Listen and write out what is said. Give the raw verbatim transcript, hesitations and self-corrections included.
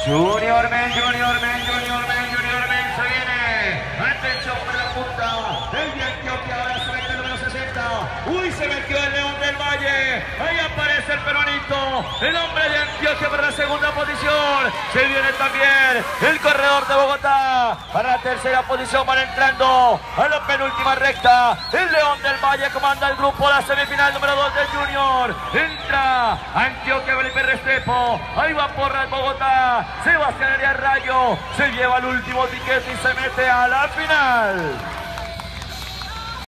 Junior Men, Junior Men, Junior Men, Junior Men, se viene. Atención por la punta. El de Antioquia ahora se mete el número sesenta. Uy, se metió el León del Valle. Ahí aparece el peruanito. El hombre de Antioquia para la segunda posición. Se viene también el corredor de Bogotá. Para la tercera posición van entrando a la penúltima recta. El León del Valle comanda el grupo. La semifinal número dos de Junior. Entra Antioquia, Felipe Restrepo. Ahí va Porras Bogotá. Sebastián Arias Rayo se lleva el último ticket y se mete a la final.